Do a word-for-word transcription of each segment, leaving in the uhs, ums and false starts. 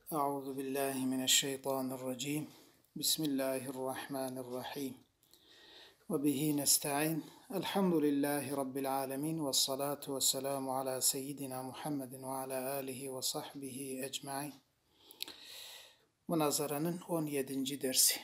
Euzu billahi mineşşeytanirracim. Bismillahirrahmanirrahim. Ve bihi nesta'in. Elhamdülillahi rabbil alamin ve salatu vesselamu ala seyyidina Muhammedin ve ala alihi ve sahbihi ecmaîn. Münazaranın on yedinci dersi.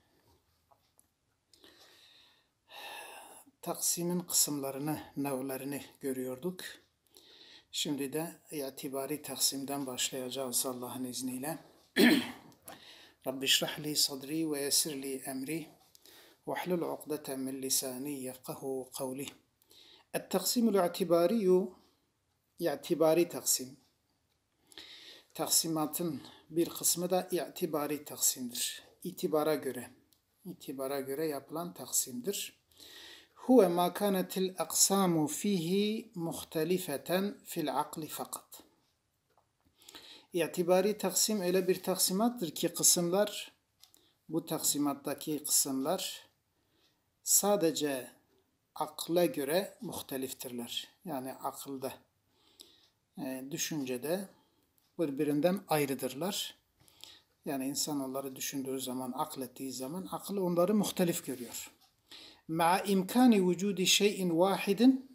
Taksimin kısımlarını, nevlerini görüyorduk. Şimdi de itibari taksimden başlayacağız Allah'ın izniyle. Rabbi şrahli sadri ve yessirli emri ve hlul uqdeten min lisani yefkahu kavli. Et-taksimul itibariyu, itibari taksim. Taksimatın bir kısmı da itibari taksimdir. İtibara göre, itibara göre yapılan taksimdir. Huve ma kânetil aksamu fihi muhtelifeten fil akli fakat. İtibari taksim öyle bir taksimattır ki kısımlar, bu taksimattaki kısımlar sadece akla göre muhteliftirler. Yani akılda, e, düşüncede birbirinden ayrıdırlar. Yani insan onları düşündüğü zaman, aklettiği zaman akıl onları muhtelif görüyor. Ma imkani vücudi şeyin vahidin,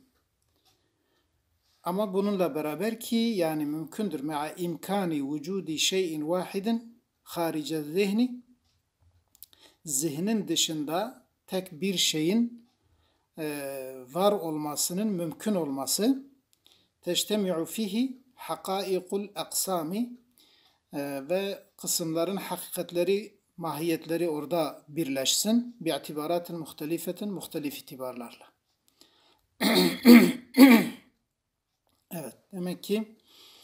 ama bununla beraber ki yani mümkündür. Ma imkani vücudi şeyin vahidin harice zihni, zihnin dışında tek bir şeyin e, var olmasının mümkün olması. Teştemi'u fihi hakaikul aksami, e, ve kısımların hakikatleri, mahiyetleri orada birleşsin. Bi'itibaratin muhtelifetin, muhtelif itibarlarla. Evet, demek ki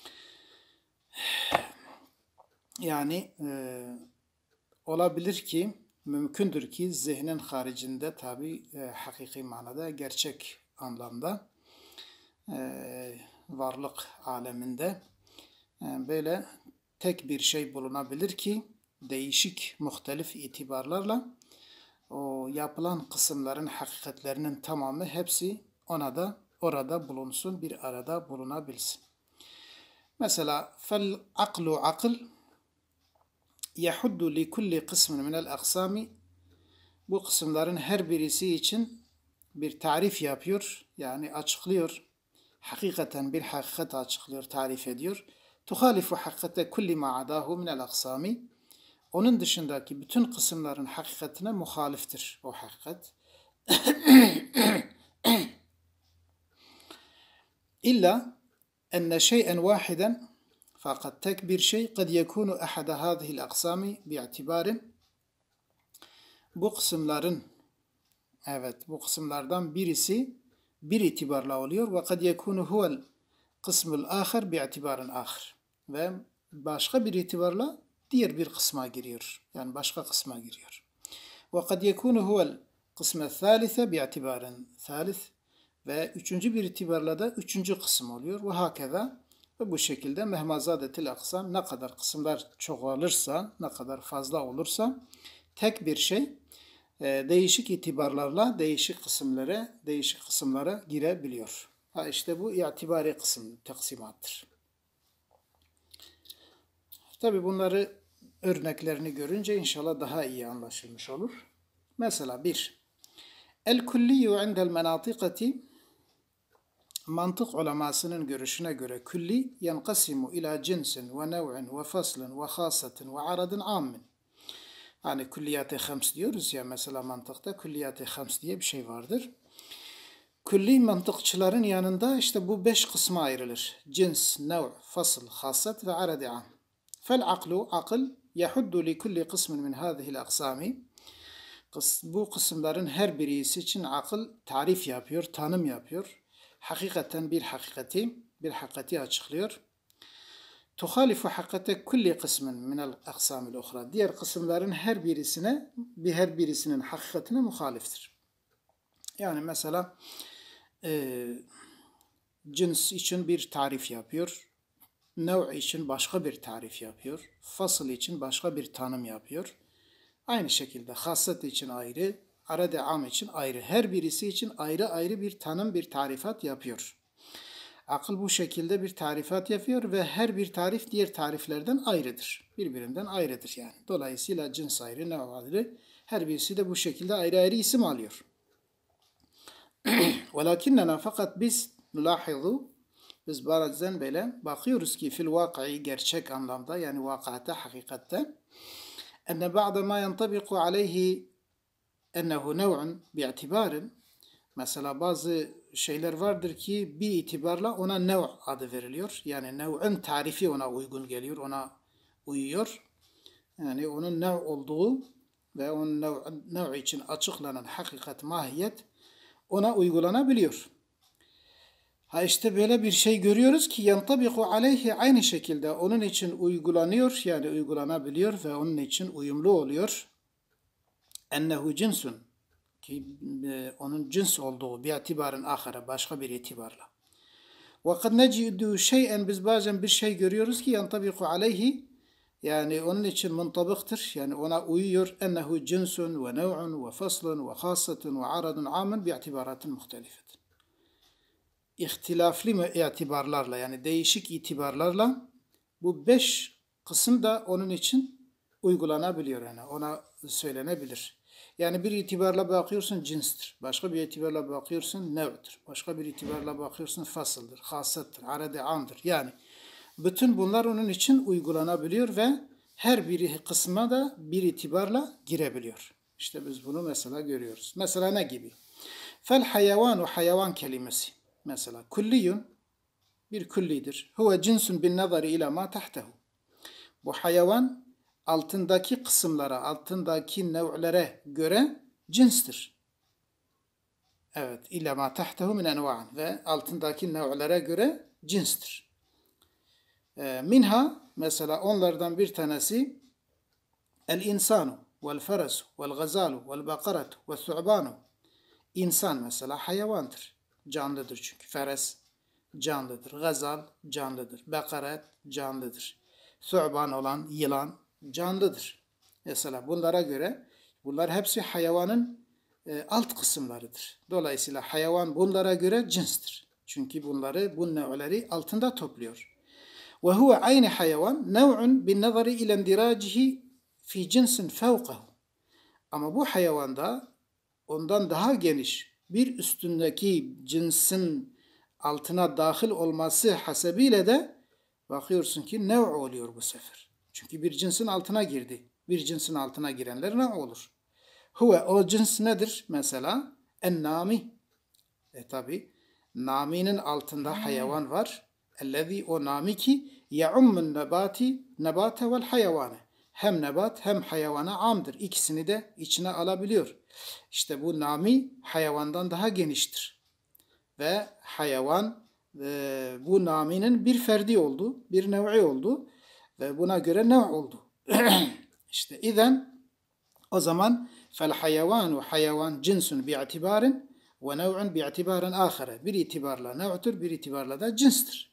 yani e, olabilir ki, mümkündür ki zihnin haricinde tabi e, hakiki manada, gerçek anlamda e, varlık aleminde e, böyle tek bir şey bulunabilir ki değişik, muhtelif itibarlarla o yapılan kısımların hakikatlerinin tamamı hepsi ona da orada bulunsun, bir arada bulunabilsin. Mesela fel aklu akıl yahuddu li kulli kısmın minel aksami, bu kısımların her birisi için bir tarif yapıyor, yani açıklıyor. Hakikaten bir hakikat açıklıyor, tarif ediyor. Tuhalifu hakikate kulli ma adahu minel aksami, onun dışındaki bütün kısımların hakikatine muhaliftir o hakikat. İlla enne şey'en vahiden, fakat tek bir şey kad yekunu ahada hadihil aksami bi'itibarin, bu kısımların, evet bu kısımlardan birisi bir itibarla oluyor ve kad yekunu huvel kısmul ahir bi'itibarin ahir, ve başka bir itibarla diğer bir kısma giriyor. Yani başka kısma giriyor. Ve kad yekunu huvel kısme thalithe bi'itibarin thalith, ve üçüncü bir itibarla da üçüncü kısım oluyor. Ve hakeza, ve bu şekilde mehmazadetil aksam, ne kadar kısımlar çoğalırsa, ne kadar fazla olursa tek bir şey e, değişik itibarlarla değişik kısımlara, değişik kısımlara girebiliyor. Ha işte bu itibari kısım taksimattır. Tabi bunları örneklerini görünce inşallah daha iyi anlaşılmış olur. Mesela bir, el kulliyu indel menatikati, mantık ulemasının görüşüne göre külli yankasimu ila cinsin ve nev'in ve faslin ve khasatin ve aradın ammin. Hani külliyat-ı hams diyoruz ya, mesela mantıkta külliyat-ı hams diye bir şey vardır. Külli mantıkçıların yanında işte bu beş kısma ayrılır. Cins, nev, fasıl, khasat ve arad-ı am. Fel aklu, akıl, yahuddu li kulli kısmin min hadihil aksami. Bu kısımların her birisi için akıl tarif yapıyor, tanım yapıyor. Hakikaten bir hakikati, bir hakikati açıklıyor. Tuhalifu hakikate kulli kısmın minel aksamil ukhra. Diğer kısımların her birisine, bir her birisinin hakikatine muhaliftir. Yani mesela e, cins için bir tarif yapıyor. Nev için başka bir tarif yapıyor. Fasıl için başka bir tanım yapıyor. Aynı şekilde hassat için ayrı, arad-ı am için ayrı. Her birisi için ayrı ayrı bir tanım, bir tarifat yapıyor. Akıl bu şekilde bir tarifat yapıyor ve her bir tarif diğer tariflerden ayrıdır. Birbirinden ayrıdır yani. Dolayısıyla cins ayrı, nev ayrı. Her birisi de bu şekilde ayrı ayrı isim alıyor. Velakinnena fakat biz nulahizu, biz bazen böyle bakıyoruz ki fil vak'i, gerçek anlamda yani vakata, hakikatte, enne ba'da ma yantabiqu aleyhi ennehu nev'un bi'itibarin, mesela bazı şeyler vardır ki bir itibarla ona nev adı veriliyor. Yani nev'ün tarifi ona uygun geliyor, ona uyuyor. Yani onun nev olduğu ve onun nev, nev için açıklanan hakikat, mahiyet ona uygulanabiliyor. Ha işte böyle bir şey görüyoruz ki yantabiku aleyhi, aynı şekilde onun için uygulanıyor, yani uygulanabiliyor ve onun için uyumlu oluyor. Ennehu cinsun, ki e, onun cins olduğu bir itibarın ahire, başka bir itibarla. Ve kad necidu şey'en, biz bazen bir şey görüyoruz ki yantabiku aleyhi, yani onun için muntabıktır, yani ona uyuyor. Ennehu cinsun ve nev'un ve faslun ve khasatun ve aradun amen bi itibaratın muhtelifetin. İhtilaflı itibarlarla, yani değişik itibarlarla bu beş kısım da onun için uygulanabiliyor, yani ona söylenebilir. Yani bir itibarla bakıyorsun cinstir, başka bir itibarla bakıyorsun nev'dir, başka bir itibarla bakıyorsun fasıldır, hasattır, arad-ı amdır. Yani bütün bunlar onun için uygulanabiliyor ve her bir kısma da bir itibarla girebiliyor. İşte biz bunu mesela görüyoruz. Mesela ne gibi? Fel hayvanu, hayvan kelimesi. Mesela kulliyun bir küllidir. Huve cinsun bin nazari ila ma tahtehu. Bu hayvan altındaki kısımlara, altındaki nev'lere göre cinstir. Evet, ila ma tahtehu min enva'an, ve altındaki nev'lere göre cinstir. E, minha, mesela onlardan bir tanesi el insanu vel ferasu vel gazalu vel bakaratu vel thu'banu. İnsan mesela hayvandır. Canlıdır çünkü. Feres canlıdır. Gazal canlıdır. Bakaret canlıdır. Thu'ban olan yılan canlıdır. Mesela bunlara göre bunlar hepsi hayvanın e, alt kısımlarıdır. Dolayısıyla hayvan bunlara göre cinstir. Çünkü bunları, bu nev'leri altında topluyor. Ve huve aynı hayvan nev'un bin nazari ile indiracihi fi cinsin fevkahu. Ama bu hayvanda ondan daha geniş bir üstündeki cinsin altına dahil olması hasebiyle de bakıyorsun ki nev oluyor bu sefer. Çünkü bir cinsin altına girdi. Bir cinsin altına girenler ne olur? Huve, o cins nedir? Mesela en-nami. E tabi naminin altında hayvan var. Ellezî, o nami ki ye'ummun nebati nebate vel hayvane. Hem nebat hem hayvana amdır. İkisini de içine alabiliyor. İşte bu nami hayvandan daha geniştir. Ve hayvan e, bu naminin bir ferdi oldu, bir nev'i oldu ve buna göre nev oldu. İşte izen, o zaman fel hayvanu hayvan cinsun bi'itibarin ve nev'un bi'itibarin ahire. Bir itibarla nev'tür, bir itibarla da cinstir.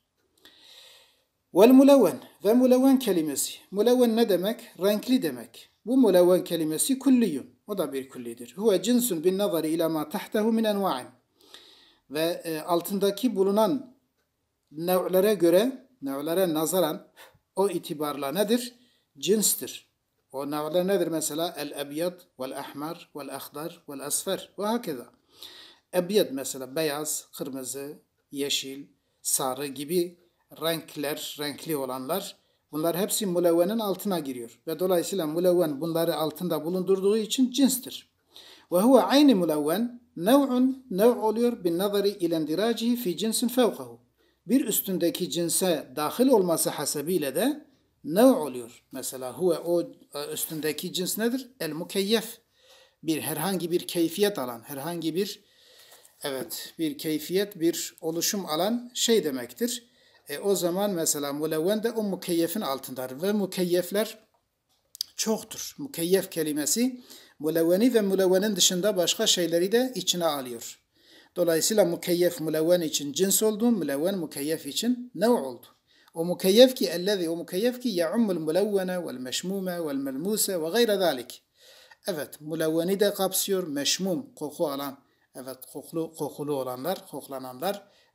Vel mulevven, ve mulevven kelimesi. Mulevven ne demek? Renkli demek. Bu mulevven kelimesi kulliyun. O da bir küllidir. Huve cinsun bin nazari ila ma tahtehu min enva'in. Ve e, altındaki bulunan nev'lere göre, nev'lere nazaran o itibarla nedir? Cinstir. O nev'ler nedir mesela? El-ebyad, vel-ahmar, vel-akhdar, vel-asfer ve hakeza. Ebyad mesela beyaz, kırmızı, yeşil, sarı gibi renkler, renkli olanlar, bunlar hepsi mulevvenin altına giriyor. Ve dolayısıyla mulevven bunları altında bulundurduğu için cinstir. Ve huve aynı mulevven nev'un, nev oluyor bin nazari ilendiracihi fi cinsin fevkahu. Bir üstündeki cinse dahil olması hasebiyle de nev oluyor. Mesela huve, o üstündeki cins nedir? El mukeyyef. Bir herhangi bir keyfiyet alan, herhangi bir evet bir keyfiyet, bir oluşum alan şey demektir. E, o zaman mesela mulevven de o mukeyyefin altındadır ve mukeyyefler çoktur. Mukeyyef kelimesi mulevveni ve mulevvenin dışında başka şeyleri de içine alıyor. Dolayısıyla mukeyyef mulevven için cins oldu, mulevven mukeyyef için nev oldu. O mukeyyef ki ellezî, o mukeyyef ki ya'ummul mulevvene vel meşmume vel melmuse ve gayre zâlik. Evet, mulevveni de kapsıyor, meşmum, koku alan, evet kokulu kokulu olanlar, koklananlar,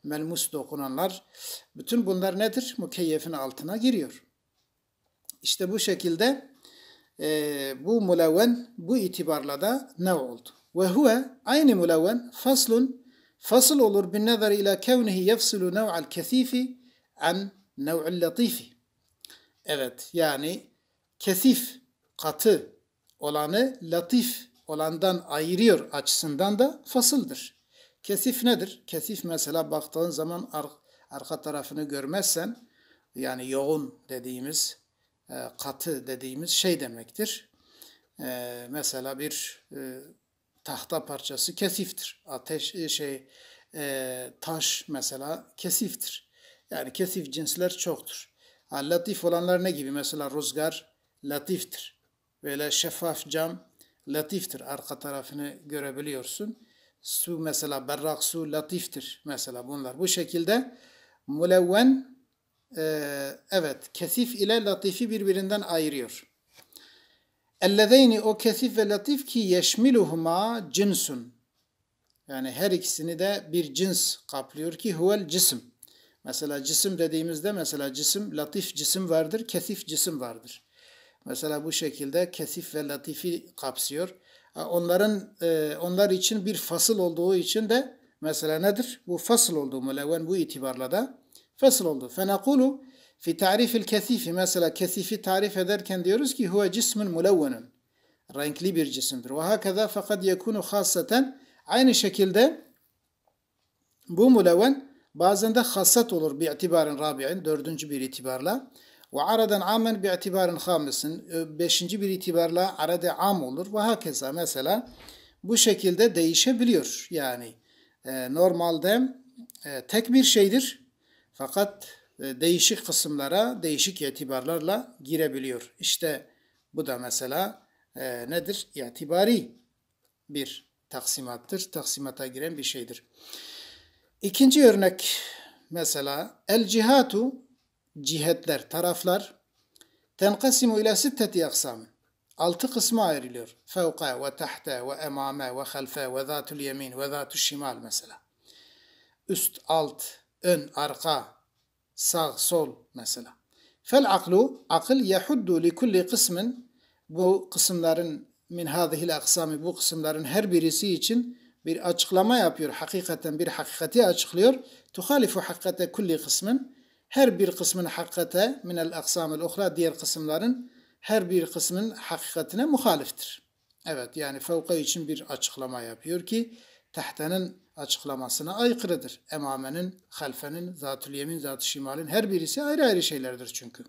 melmus dokunanlar, bütün bunlar nedir? Mükeyyefin altına giriyor. İşte bu şekilde e, bu mulevven bu itibarla da ne oldu? Ve huve aynı mulevven faslun fasıl olur bin nazar ila kevnihi yefsilu nev'al kesifi an nev'il latifi. Evet, yani kesif, katı olanı latif olandan ayırıyor açısından da fasıldır. Kesif nedir? Kesif mesela baktığın zaman ar arka tarafını görmezsen, yani yoğun dediğimiz, e, katı dediğimiz şey demektir. E, mesela bir e, tahta parçası kesiftir. Ateş e, şey e, taş mesela kesiftir. Yani kesif cinsler çoktur. Ha, latif olanlar ne gibi? Mesela rüzgar latiftir. Böyle şeffaf cam latiftir. Arka tarafını görebiliyorsun. Su mesela berrak su latiftir. Mesela bunlar. Bu şekilde mulevven e, evet kesif ile latifi birbirinden ayırıyor. Ellezeyni o kesif ve latif ki yeşmiluhuma cinsun. Yani her ikisini de bir cins kaplıyor ki huvel cisim. Mesela cisim dediğimizde mesela cisim, latif cisim vardır, kesif cisim vardır. Mesela bu şekilde kesif ve latifi kapsıyor. Onların onlar için bir fasıl olduğu için de mesela nedir? Bu fasıl olduğu mulevven bu itibarla da fasıl oldu. Fenekulu fi tarifil kesifi mesela kesifi tarif ederken diyoruz ki huve cismun mulevvenun. Renkli bir cisimdir. Ve hakeza fakat yekunu hasaten aynı şekilde bu mulevven bazen de hassat olur bi'tibarın rabi'in, dördüncü bir itibarla. Ve aradan amen bi'tibarın hamisin, beşinci bir itibarla arada am olur. Ve hakeza mesela bu şekilde değişebiliyor. Yani e, normalde e, tek bir şeydir. Fakat e, değişik kısımlara, değişik itibarlarla girebiliyor. İşte bu da mesela e, nedir? İtibari bir taksimattır. Taksimata giren bir şeydir. İkinci örnek mesela el cihatu cihetler, taraflar tenkasimu ila sitteti aksam. Altı kısma ayrılıyor. Fevka ve tahta ve emame ve halfe ve zatul yemin ve zatul şimal mesela. Üst, alt, ön, arka, sağ, sol mesela. Fel aklu, akıl yahuddu li kulli kısmın bu kısımların min hadihil aksami bu kısımların her birisi için bir açıklama yapıyor. Hakikaten bir hakikati açıklıyor. Tuhalifu hakikate kulli kısmın her bir kısmın hakikate minel aksamil uhra diğer kısımların her bir kısmın hakikatine muhaliftir. Evet yani fevka için bir açıklama yapıyor ki tahtanın açıklamasına aykırıdır. Emamenin, halfenin, zatül yemin, zatül şimalin her birisi ayrı ayrı şeylerdir çünkü.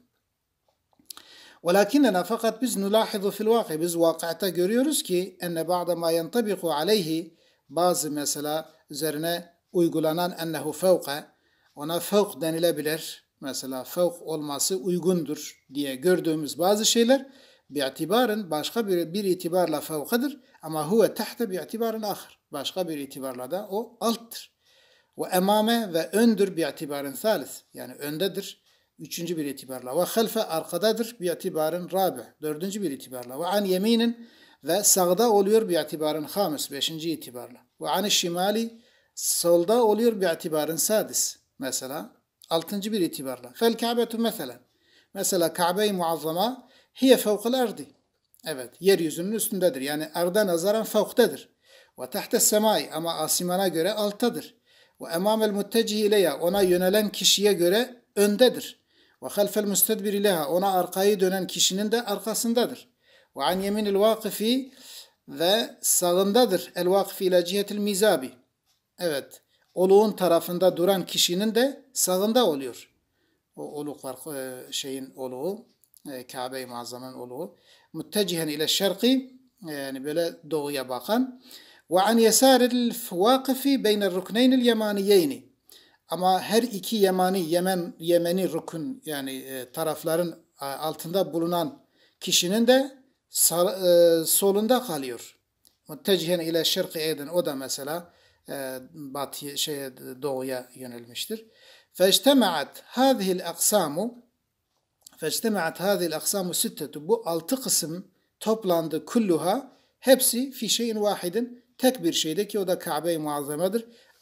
Velakinnena fakat biz nulahizu fil vaki biz vakıata görüyoruz ki enne ba'da ma yantabiku aleyhi bazı mesela üzerine uygulanan ennehu fevka ona fevk denilebilir. Mesela fevk olması uygundur diye gördüğümüz bazı şeyler bi'tibarın başka bir, bir itibarla fevkadır ama huve tahta bi'tibarın ahir. Başka bir itibarla da o alttır. Ve emame ve öndür bi'tibarın thalith. Yani öndedir. Üçüncü bir itibarla. Ve halfe arkadadır bi'tibarın rabi. Dördüncü bir itibarla. Ve an yeminin ve sağda oluyor bi'tibarın hamis. Beşinci itibarla. Ve an şimali solda oluyor bi'tibarın sadis. Mesela altıncı bir itibarla. Fel Ka'betu mesela. Mesela Kabe-i Muazzama hiye fevkal ardi. Evet, yeryüzünün üstündedir. Yani arda nazaran fevktedir. Ve tahte semai ama asimana göre alttadır. Ve emamel muttecih ileyha ona yönelen kişiye göre öndedir. Ve halfel müstedbir ileyha ona arkayı dönen kişinin de arkasındadır. Ve an yeminil vakifi ve sağındadır. El vakifi ila cihetil mizabi. Evet, oluğun tarafında duran kişinin de sağında oluyor. O oluk var, şeyin oluğu, Kabe-i Muazzama'nın oluğu. Muttecihen ile şerqi, yani böyle doğuya bakan. Ve an yesaril vakifi beynel rukneynil yemaniyeyni. Ama her iki yemani, Yemen, Yemeni rukun yani e, tarafların altında bulunan kişinin de sağ, e, solunda kalıyor. Muttecihen ile şerqi eyden o da mesela e, batı şeye doğuya yönelmiştir. Feçtemaat hâzihil aksamu Feçtemaat hâzihil aksamu sittetu bu altı kısım toplandı kulluha hepsi fi şeyin vahidin tek bir şeyde ki o da Kabe-i Muazzama'dır.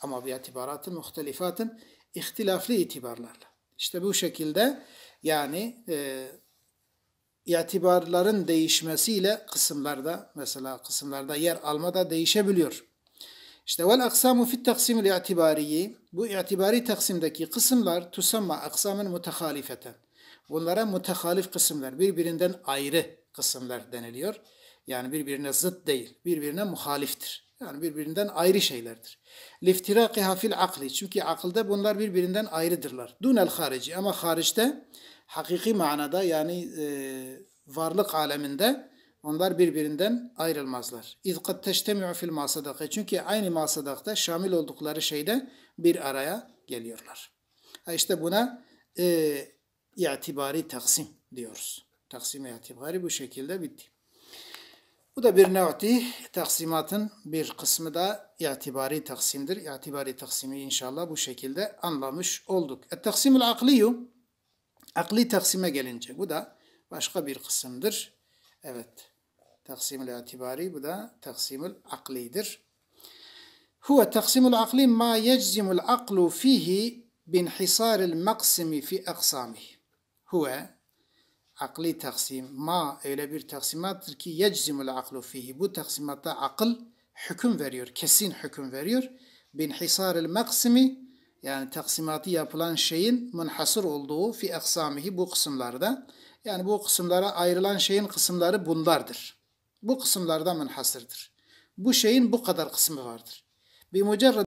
Ama bir itibaratın muhtelifatın ihtilaflı itibarlarla. İşte bu şekilde yani e, itibarların değişmesiyle kısımlarda mesela kısımlarda yer alma da değişebiliyor. İşte vel aksamu fit taksimil i'tibariyi, bu itibari taksimdeki kısımlar tusamma aksamın mutehalifeten. Bunlara mutehalif kısımlar, birbirinden ayrı kısımlar deniliyor. Yani birbirine zıt değil, birbirine muhaliftir. Yani birbirinden ayrı şeylerdir. Liftiraqiha fil akli, çünkü akılda bunlar birbirinden ayrıdırlar. Dunel harici, ama hariçte hakiki manada yani e, varlık aleminde onlar birbirinden ayrılmazlar. İz kad teştemi'u fil masadaka. Çünkü aynı masadakta şamil oldukları şeyde bir araya geliyorlar. Ha işte buna e, itibari taksim diyoruz. Taksim itibari bu şekilde bitti. Bu da bir nev'ti taksimatın bir kısmı da itibari taksimdir. İtibari taksimi inşallah bu şekilde anlamış olduk. Et-taksimul akliyu, akli taksime gelince bu da başka bir kısımdır. Evet. Taksimul itibari, bu da taksimul aklidir. Huve taksimul akli ma yeczimul aklu fihi binhisaril maksimi fi aksamihi. Huve akli taksim ma öyle bir taksimattır ki yeczimul aklu fihi. Bu taksimatta akıl hüküm veriyor, kesin hüküm veriyor. Binhisaril maksimi, yani taksimatı yapılan şeyin münhasır olduğu fi aksamihi, bu kısımlarda. Yani bu kısımlara ayrılan şeyin kısımları bunlardır. Bu kısımlarda münhasırdır. Bu şeyin bu kadar kısmı vardır. Bir mucerred